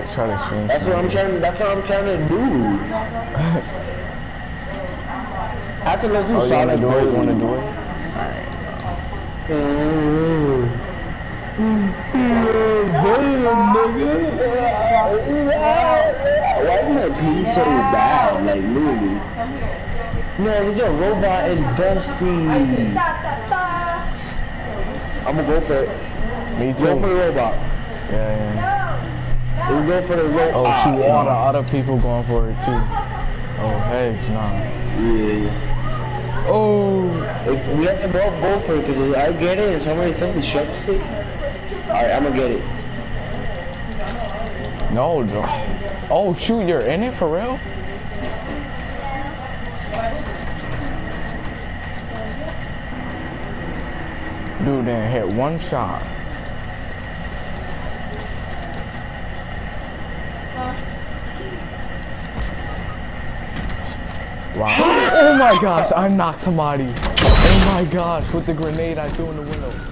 try to stream. That's what I'm trying to do. After let's do solid gold. You wanna do it? Why is my pee so bad? Like literally. No, there's a robot investing. I'm gonna go for it. Me too. Go for the robot. Yeah. We go for the robot. Oh shoot, all the other people going for it too. Oh heck, nah. Yeah. Oh. If we have to both go for it, because I get it and somebody something shuts it. Alright, I'm gonna get it. No, Joe. Oh shoot, you're in it for real? Dude didn't hit one shot. Wow. Oh my gosh, I knocked somebody. Oh my gosh, with the grenade I threw in the window.